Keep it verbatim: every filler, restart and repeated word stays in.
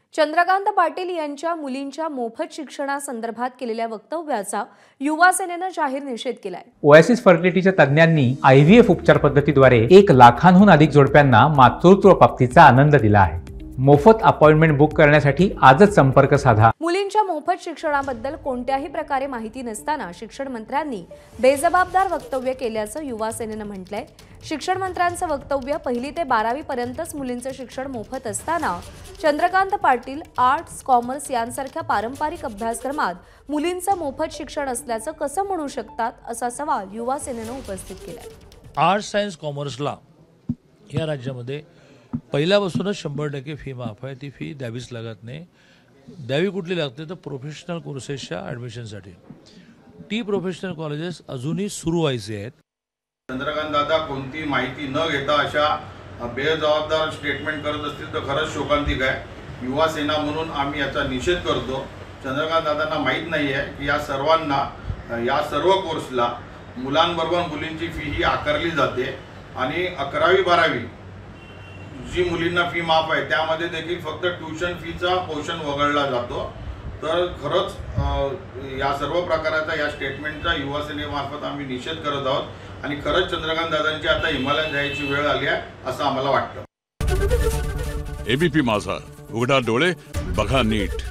चंद्रकांत पाटील यांच्या मुलींच्या मोफत शिक्षणासंदर्भात केलेल्या वक्तव्याचा युवा सेनेनं जाहीर निषेध केलाय। ओएसिस फर्टिलिटीच्या तज्ञांनी आयव्हीएफ उपचार पद्धतीद्वारे एक लाखांहून अधिक जोडप्यांना मातृत्व प्राप्तीचा आनंद दिला आहे। मोफत अपॉइंटमेंट बुक करण्यासाठी आजच संपर्क साधा। मुलींच्या मोफत शिक्षणाबद्दल कोणत्याही प्रकारे माहिती नसताना शिक्षण मंत्र्यांनी बेजबाबदार वक्तव्य केल्याचं युवा सेनेनं म्हटलंय। शिक्षण मंत्र्यांचं वक्तव्य पहिली ते बारावी पर्यंतच मुलींचं शिक्षण मोफत असताना चंद्रकांत पाटील आर्ट्स कॉमर्स यांसारख्या पारंपरिक अभ्यासक्रमात मुलींचं मोफत शिक्षण असल्याचं कसं म्हणू शकतात असा सवाल युवा सेनेनं उपस्थित केलाय। आर्ट्स सायन्स कॉमर्सला या राज्यामध्ये पहिल्यापासूनच शंभर टक्के फी माफ आहे। ती फी द्यावीच लागत नाही। द्यावी कुठली लागते तर प्रोफेशनल कोर्सेसच्या ॲडमिशनसाठी। टी प्रोफेशनल कॉलेजेस अजूनही सुरू व्हायचे आहेत। चंद्रकांत दादा कोणती माहिती न घेता अशा बेजबाबदार स्टेटमेंट करत असतील तर खरंच शोकांतिक आहे। युवा सेना म्हणून आम्ही याचा निषेध करतो। चंद्रकांत दादांना माहीत नाही आहे की या सर्वांना या सर्व कोर्सला मुलांबरोबर मुलींची फी ही आकारली जाते आणि अकरावी बारावी जी मुलींना फी माफ आहे त्यामध्ये देखील फक्त ट्यूशन फीचा पोर्शन वगळला जातो। तर खरंच या सर्व प्रकाराचा या स्टेटमेंटचा युवा सेनेमार्फत आम्ही निषेध करत आहोत आणि खरंच चंद्रकांत दादांची आता हिमालयात जायची वेळ आली आहे असं आम्हाला वाटतं। एबीपी माझा, उघडा डोळे बघा नीट।